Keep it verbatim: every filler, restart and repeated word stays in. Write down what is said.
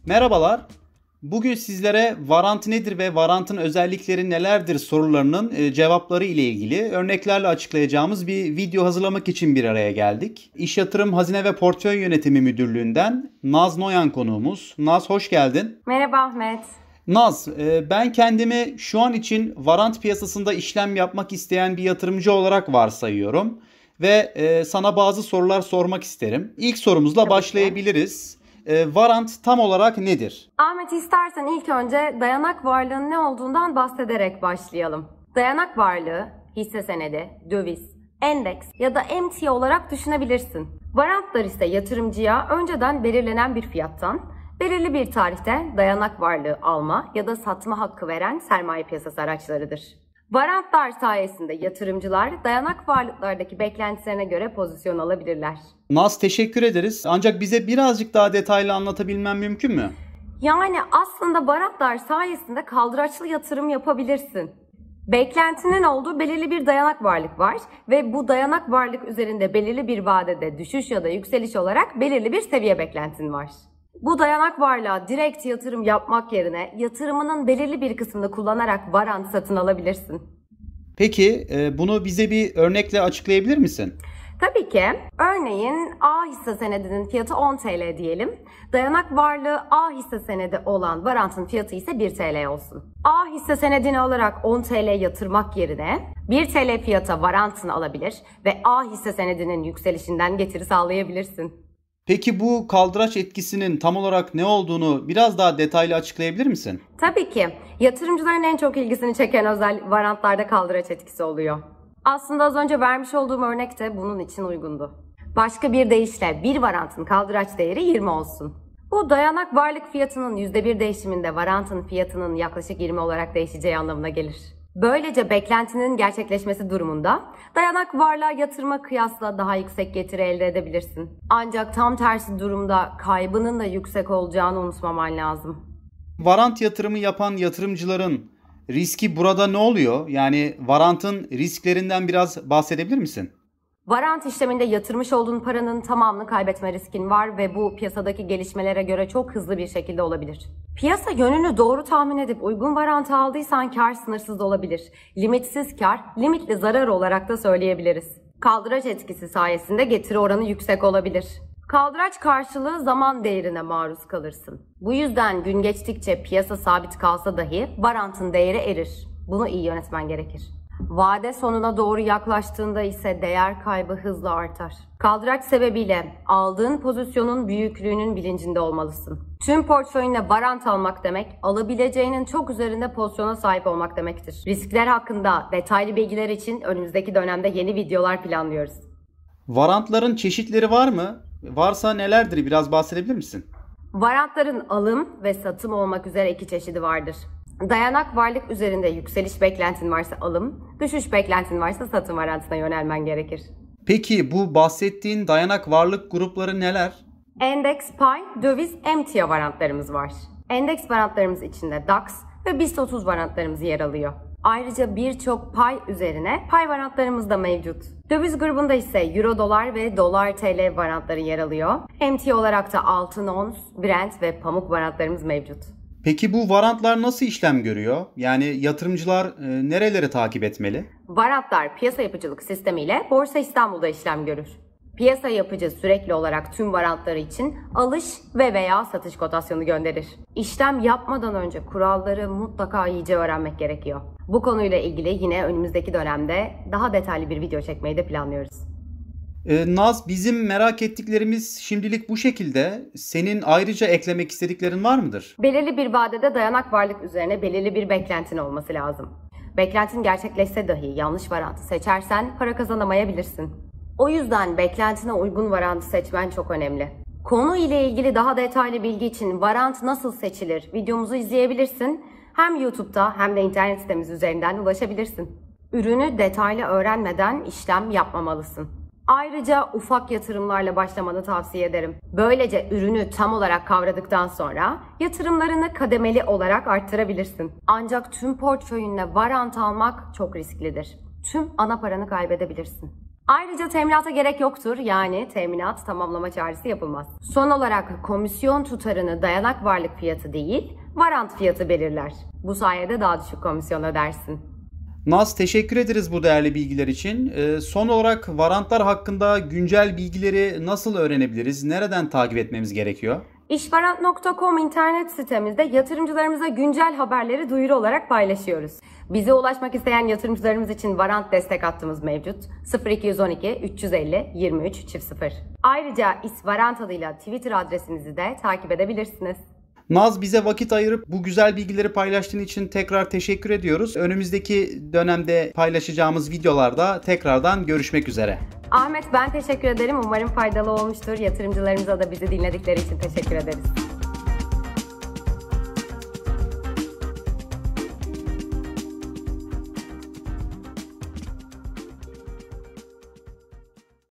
Merhabalar. Bugün sizlere varant nedir ve varantın özellikleri nelerdir sorularının e, cevapları ile ilgili örneklerle açıklayacağımız bir video hazırlamak için bir araya geldik. İş Yatırım Hazine ve Portföy Yönetimi Müdürlüğü'nden Naz Noyan konuğumuz. Naz, hoş geldin. Merhaba Ahmet. Naz, ben kendimi şu an için varant piyasasında işlem yapmak isteyen bir yatırımcı olarak varsayıyorum ve sana bazı sorular sormak isterim. İlk sorumuzla Tabii başlayabiliriz. Ki. Varant tam olarak nedir? Ahmet, istersen ilk önce dayanak varlığının ne olduğundan bahsederek başlayalım. Dayanak varlığı, hisse senedi, döviz, endeks ya da emtia olarak düşünebilirsin. Varantlar ise yatırımcıya önceden belirlenen bir fiyattan belirli bir tarihte dayanak varlığı alma ya da satma hakkı veren sermaye piyasası araçlarıdır. Varantlar sayesinde yatırımcılar dayanak varlıklardaki beklentilerine göre pozisyon alabilirler. Naz, teşekkür ederiz. Ancak bize birazcık daha detaylı anlatabilmen mümkün mü? Yani aslında varantlar sayesinde kaldıraçlı yatırım yapabilirsin. Beklentinin olduğu belirli bir dayanak varlık var ve bu dayanak varlık üzerinde belirli bir vadede düşüş ya da yükseliş olarak belirli bir seviye beklentin var. Bu dayanak varlığa direkt yatırım yapmak yerine yatırımının belirli bir kısmını kullanarak varant satın alabilirsin. Peki bunu bize bir örnekle açıklayabilir misin? Tabii ki. Örneğin A hisse senedinin fiyatı on TL diyelim. Dayanak varlığı A hisse senedi olan varantın fiyatı ise bir TL olsun. A hisse senedini alarak on TL yatırmak yerine bir TL fiyata varantını alabilir ve A hisse senedinin yükselişinden getiri sağlayabilirsin. Peki bu kaldıraç etkisinin tam olarak ne olduğunu biraz daha detaylı açıklayabilir misin? Tabii ki. Yatırımcıların en çok ilgisini çeken özel varantlarda kaldıraç etkisi oluyor. Aslında az önce vermiş olduğum örnek de bunun için uygundu. Başka bir deyişle bir varantın kaldıraç değeri yirmi olsun. Bu dayanak varlık fiyatının yüzde bir değişiminde varantın fiyatının yaklaşık yirmi olarak değişeceği anlamına gelir. Böylece beklentinin gerçekleşmesi durumunda dayanak varlığa yatırma kıyasla daha yüksek getiri elde edebilirsin. Ancak tam tersi durumda kaybının da yüksek olacağını unutmaman lazım. Varant yatırımı yapan yatırımcıların riski burada ne oluyor? Yani varantın risklerinden biraz bahsedebilir misin? Varant işleminde yatırmış olduğun paranın tamamını kaybetme riskin var ve bu piyasadaki gelişmelere göre çok hızlı bir şekilde olabilir. Piyasa yönünü doğru tahmin edip uygun varantı aldıysan kar sınırsız olabilir. Limitsiz kar, limitli zarar olarak da söyleyebiliriz. Kaldıraç etkisi sayesinde getiri oranı yüksek olabilir. Kaldıraç karşılığı zaman değerine maruz kalırsın. Bu yüzden gün geçtikçe piyasa sabit kalsa dahi varantın değeri erir. Bunu iyi yönetmen gerekir. Vade sonuna doğru yaklaştığında ise değer kaybı hızla artar. Kaldıraç sebebiyle aldığın pozisyonun büyüklüğünün bilincinde olmalısın. Tüm portföyünle varant almak demek, alabileceğinin çok üzerinde pozisyona sahip olmak demektir. Riskler hakkında detaylı bilgiler için önümüzdeki dönemde yeni videolar planlıyoruz. Varantların çeşitleri var mı? Varsa nelerdir? Biraz bahsedebilir misin? Varantların alım ve satım olmak üzere iki çeşidi vardır. Dayanak varlık üzerinde yükseliş beklentin varsa alım, düşüş beklentin varsa satım varantına yönelmen gerekir. Peki bu bahsettiğin dayanak varlık grupları neler? Endeks, pay, döviz, emtia varantlarımız var. Endeks varantlarımız içinde DAX ve BIST otuz varantlarımız yer alıyor. Ayrıca birçok pay üzerine pay varantlarımız da mevcut. Döviz grubunda ise Euro dolar ve dolar T L varantları yer alıyor. Emtia olarak da altın ons, Brent ve pamuk varantlarımız mevcut. Peki bu varantlar nasıl işlem görüyor? Yani yatırımcılar e, nereleri takip etmeli? Varantlar piyasa yapıcılık sistemiyle Borsa İstanbul'da işlem görür. Piyasa yapıcı sürekli olarak tüm varantları için alış ve veya satış kotasyonu gönderir. İşlem yapmadan önce kuralları mutlaka iyice öğrenmek gerekiyor. Bu konuyla ilgili yine önümüzdeki dönemde daha detaylı bir video çekmeyi de planlıyoruz. Ee, Naz, bizim merak ettiklerimiz şimdilik bu şekilde. Senin ayrıca eklemek istediklerin var mıdır? Belirli bir vadede dayanak varlık üzerine belirli bir beklentin olması lazım. Beklentin gerçekleşse dahi yanlış varantı seçersen para kazanamayabilirsin. O yüzden beklentine uygun varantı seçmen çok önemli. Konu ile ilgili daha detaylı bilgi için varant nasıl seçilir videomuzu izleyebilirsin. Hem YouTube'da hem de internet sitemiz üzerinden ulaşabilirsin. Ürünü detaylı öğrenmeden işlem yapmamalısın. Ayrıca ufak yatırımlarla başlamanı tavsiye ederim. Böylece ürünü tam olarak kavradıktan sonra yatırımlarını kademeli olarak arttırabilirsin. Ancak tüm portföyünle varant almak çok risklidir. Tüm ana paranı kaybedebilirsin. Ayrıca teminata gerek yoktur, yani teminat tamamlama çağrısı yapılmaz. Son olarak komisyon tutarını dayanak varlık fiyatı değil, varant fiyatı belirler. Bu sayede daha düşük komisyon ödersin. Naz, teşekkür ederiz bu değerli bilgiler için. Ee, son olarak varantlar hakkında güncel bilgileri nasıl öğrenebiliriz? Nereden takip etmemiz gerekiyor? işvarant nokta com internet sitemizde yatırımcılarımıza güncel haberleri duyuru olarak paylaşıyoruz. Bize ulaşmak isteyen yatırımcılarımız için varant destek hattımız mevcut. sıfır iki yüz on iki üç yüz elli yirmi üç sıfır sıfır. Ayrıca isvarant adıyla Twitter adresimizi de takip edebilirsiniz. Naz, bize vakit ayırıp bu güzel bilgileri paylaştığın için tekrar teşekkür ediyoruz. Önümüzdeki dönemde paylaşacağımız videolarda tekrardan görüşmek üzere. Ahmet, ben teşekkür ederim. Umarım faydalı olmuştur. Yatırımcılarımıza da bizi dinledikleri için teşekkür ederiz.